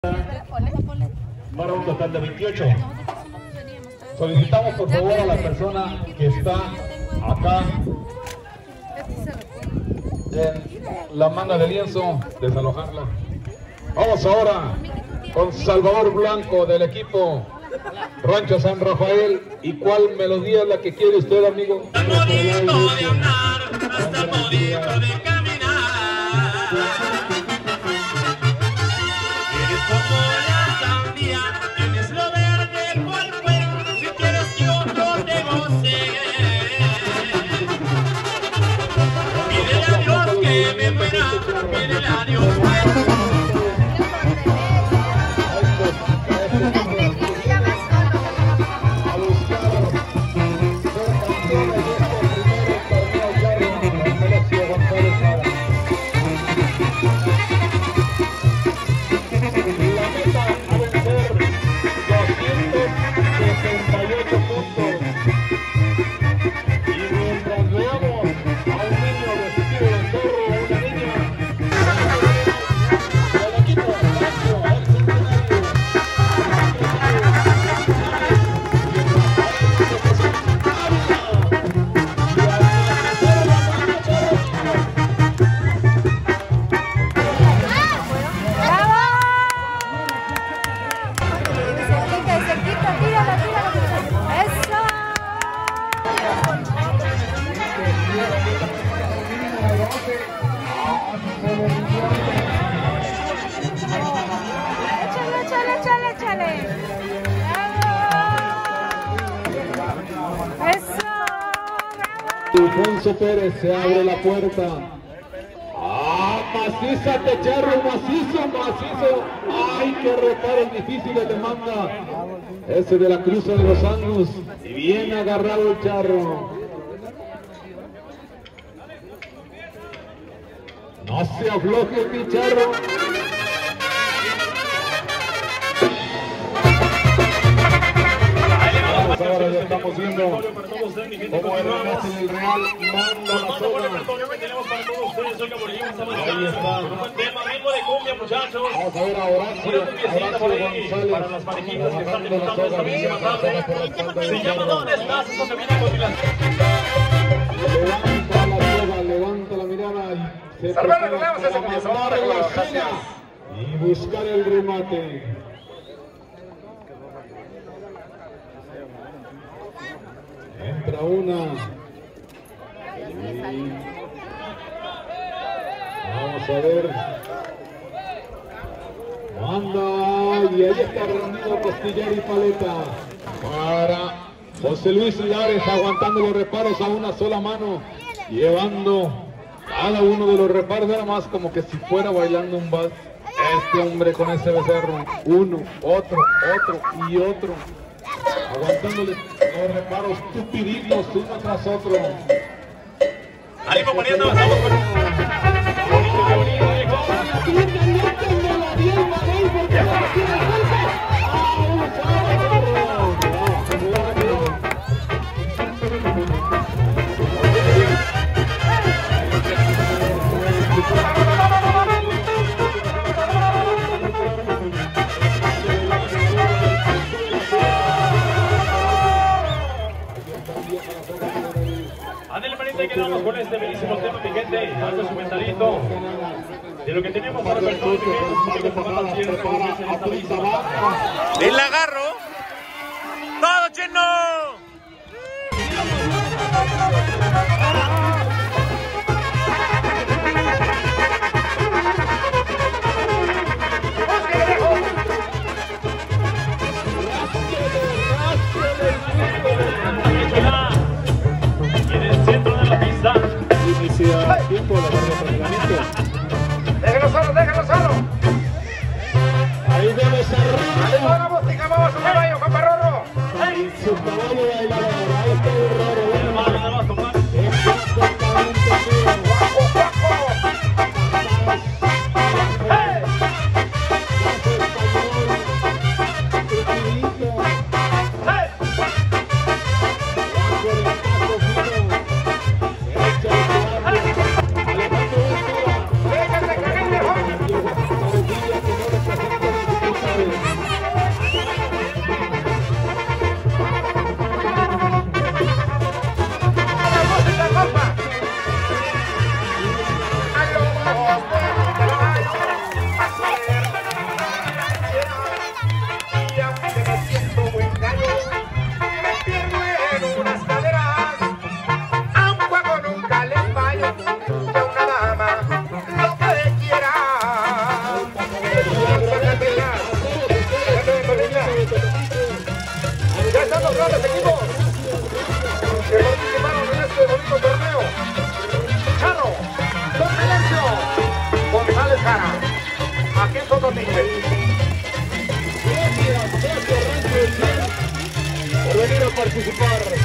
Para un total de 28. Solicitamos por favor a la persona que está acá en la manga de lienzo, desalojarla. Vamos ahora con Salvador Blanco del equipo Rancho San Rafael. ¿Y cuál melodía es la que quiere usted, amigo? Hasta modito de andar, hasta modito de caminar. Eres como la sandía, tienes lo verde por el cuerpo. Si quieres que otro te goce, pídele a Dios que me muera, pídele a Dios que Alfonso Pérez, se abre la puerta. Maciza Techarro, macizo. Ay, qué reparos difíciles de manda. Ese de la Cruz de los Años. Y bien agarrado el charro. No se afloje mi charro. Ahora ya estamos viendo cómo el Renato en el Real manda la zona. Ahí está. Vamos a ver a Horacio González para las parejitas que están disfrutando esta bellísima tarde. Se llama ¿Dónde estás? Eso se viene a continuación. Levanta la mirada y se prepara para mandar la zona y buscar el remate. Entra una. Y vamos a ver. Manda. Y ahí está reunido Costillar y Paleta. Para José Luis Hilares aguantando los reparos a una sola mano. Llevando cada uno de los reparos. Nada más como que si fuera bailando un vals. Este hombre con ese becerro. Uno, otro y otro. Aguantándole los reparos tupiditos uno tras otro. ánimo poniendo, vamos con quedamos con este bellísimo tema, mi gente. Hace su comentadito de lo que tenemos para el todo, el agarro. ¡Todo chino! Inicia tiempo de entrenamiento. Déjalo solo. Ahí debe cerrar. Vamos a su caballo, Paparrorro. Su caballo bailador. Ahí está el raro. participar.